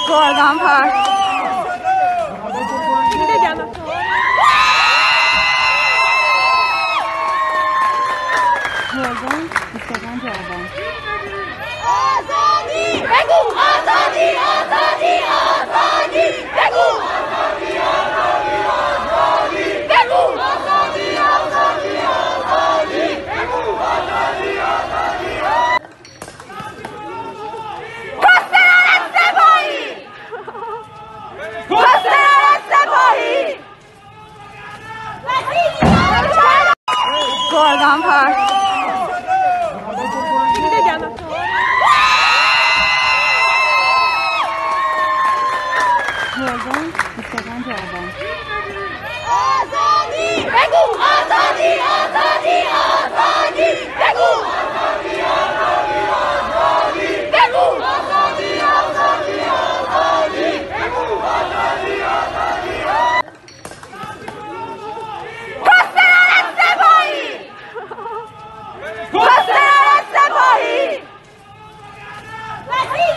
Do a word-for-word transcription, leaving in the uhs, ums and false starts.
گلدان پارک. گلدان بیست و پنج آبان. آزادی بگو، آزادی آزادی آزادی بگو، آزادی آزادی آزادی بگو، آزادی آزادی آزادی بگو، آزادی آزادی پاسداران سپاهی، پاسداران سپاهی. گلدان پارک. گلدان بیست و پنج آبان. آزادی بگو، آزادی آزادی آزادی بگو، آزادی آزادی آزادی بگو، آزادی آزادی آزادی بگو، آزادی آزادی پاسداران سپاهی، پاسداران سپاهی.